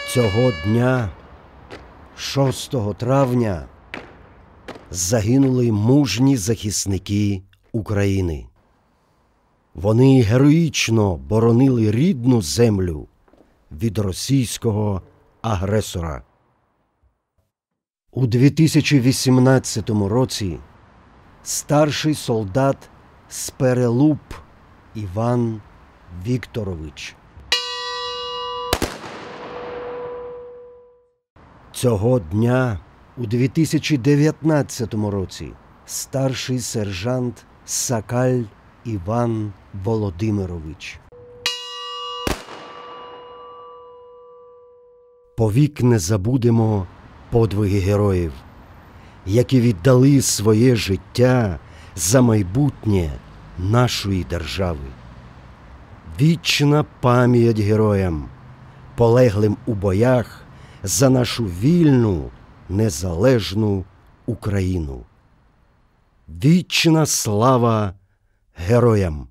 Цього дня, 6 травня, загинули мужні захисники України. Вони героїчно боронили рідну землю від російського агресора. У 2018 році старший солдат з Перелуп Іван Вікторович. Цього дня у 2019 році старший сержант Сакаль Іван Володимирович. Повік не забудемо подвиги героїв, які віддали своє життя за майбутнє нашої держави. Вічна пам'ять героям, полеглим у боях за нашу вільну, незалежну Україну. Вічна слава героям!